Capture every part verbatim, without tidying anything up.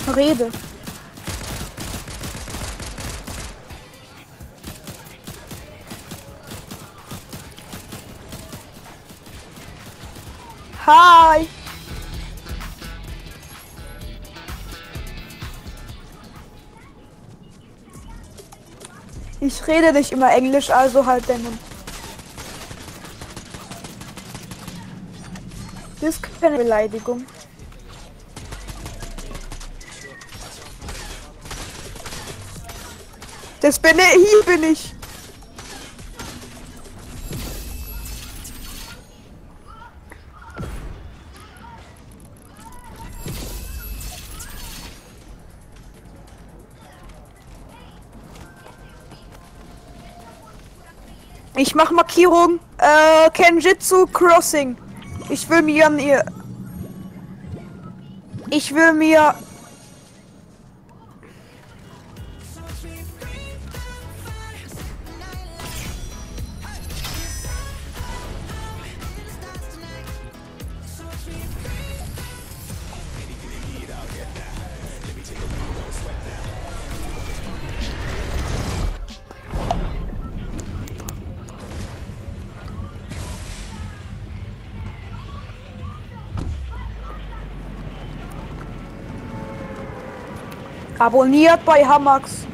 Rede. Hi. Ich rede nicht immer Englisch, also halt den Mund. Das ist keine Beleidigung. Das bin ich, hier bin ich. Ich mach Markierung. Äh, Kenjutsu Crossing. Ich will mir an ihr. Ich will mir. Abonniert bei Hamax.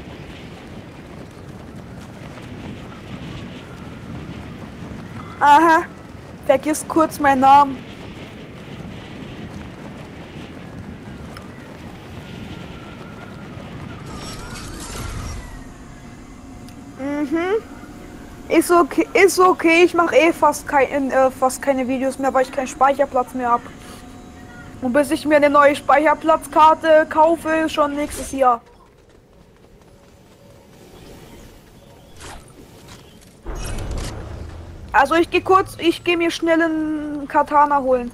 Aha. Vergiss kurz meinen Namen. Mhm. Ist okay, ist okay. Ich mache eh fast, kein, äh, fast keine Videos mehr, weil ich keinen Speicherplatz mehr habe. Und bis ich mir eine neue Speicherplatzkarte kaufe, schon nächstes Jahr. Also ich gehe kurz, ich gehe mir schnell einen Katana holen.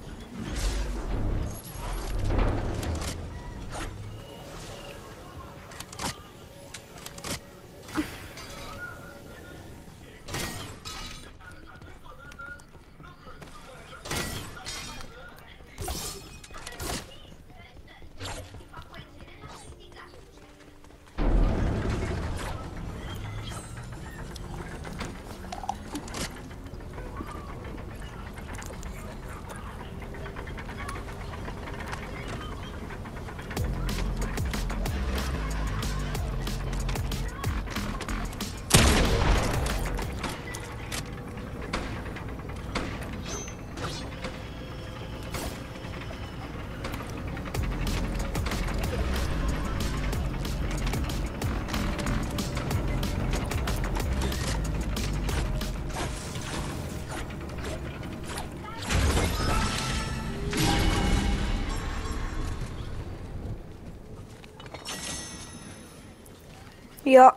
Ja.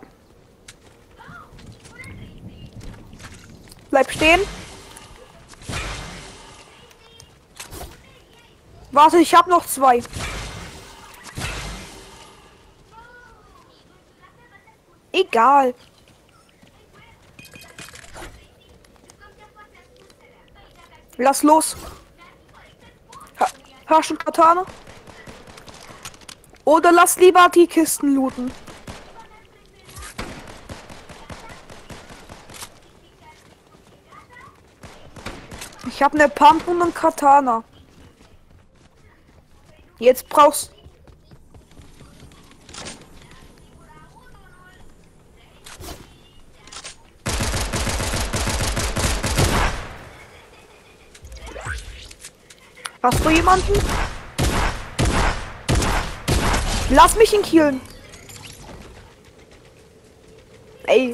Bleib stehen. Warte, ich habe noch zwei. Egal. Lass los. Ha Hast du Katana? Oder lass lieber die Kisten looten. Ich habe eine Pump und einen Katana. Jetzt brauchst Hast du jemanden? Lass mich ihn killen. Ey.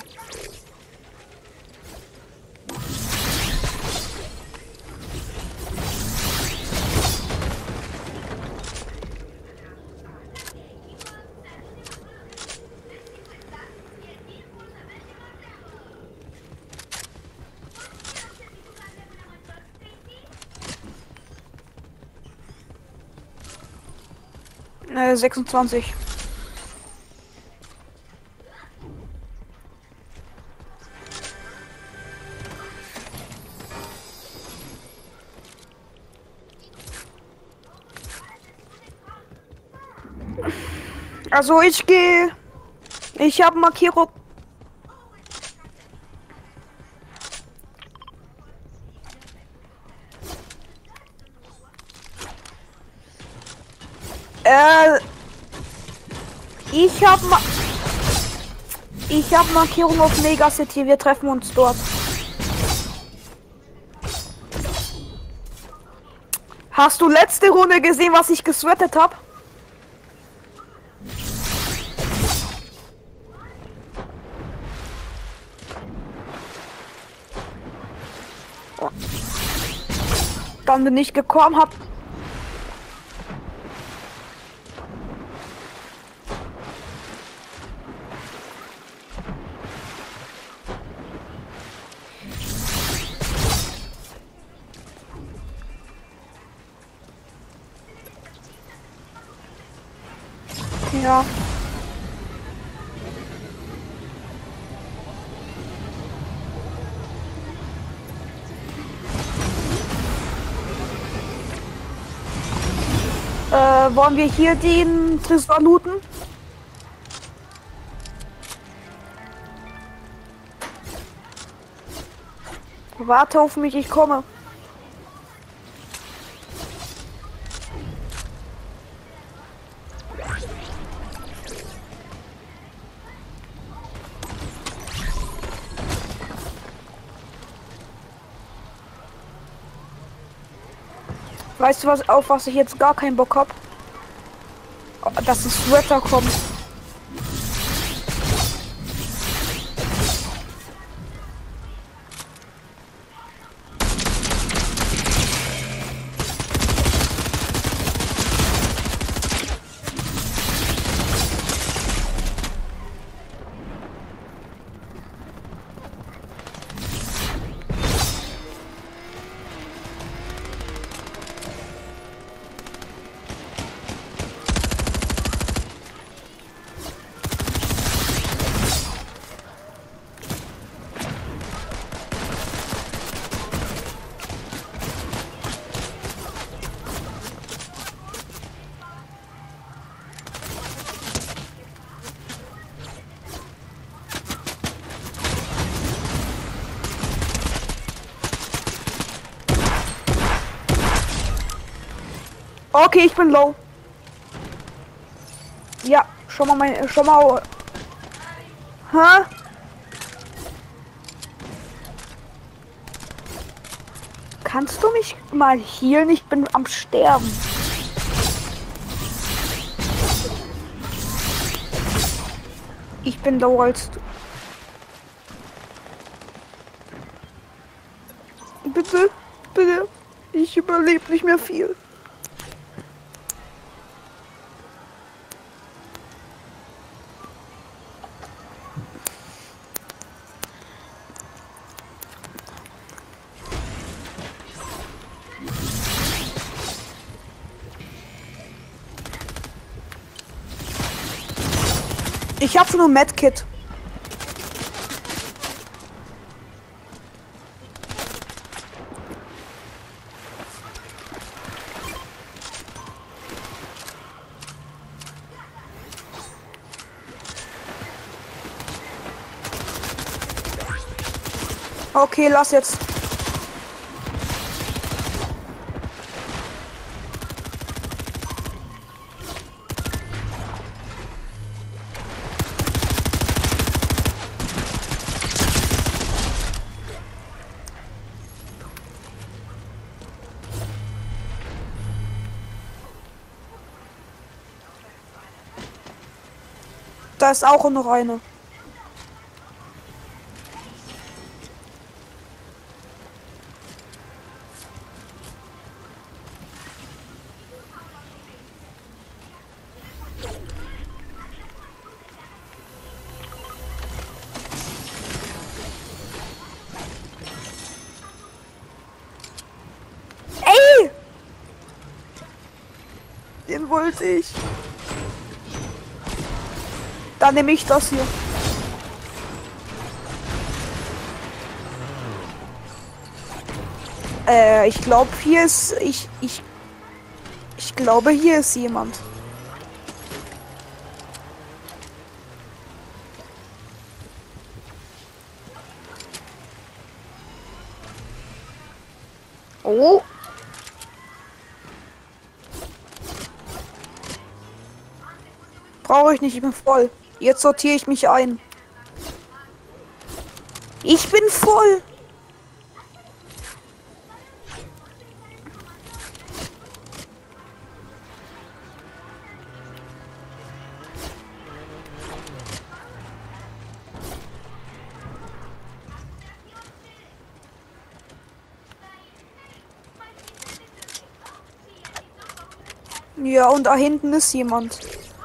Äh, sechsundzwanzig. Also ich gehe. Ich habe Markierung. Äh, ich habe Ma ich habe Markierung auf Mega City. Wir treffen uns dort. Hast du letzte Runde gesehen, was ich gesweatet habe? Oh. Dann bin ich gekommen, hab ja. Äh, wollen wir hier den Tresor looten? Warte auf mich, ich komme. Weißt du was, auf was ich jetzt gar keinen Bock hab? Dass das Wetter kommt. Okay, ich bin low. Ja, schon mal mein, schon mal. Hä? Kannst du mich mal healen? Ich bin am Sterben. Ich bin low als du. Bitte, bitte. Ich überlebe nicht mehr viel. Ich habe schon ein Medkit. Okay, lass jetzt. Da ist auch noch eine. Ey! Den wollte ich. Dann nehme ich das hier. Äh, ich glaube, hier ist ich ich ich glaube, hier ist jemand. Oh. Brauche ich nicht, ich bin voll. Jetzt sortiere ich mich ein. Ich bin voll. Ja, und da hinten ist jemand.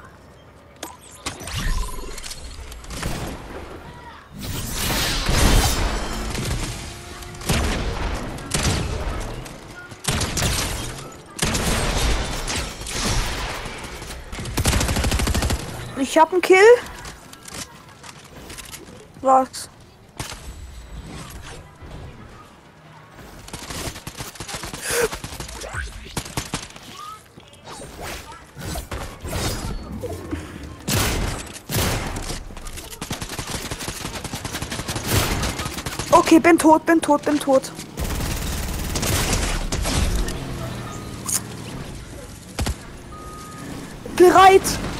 Ich hab einen Kill. Was? Okay, bin tot, bin tot, bin tot. Bereit.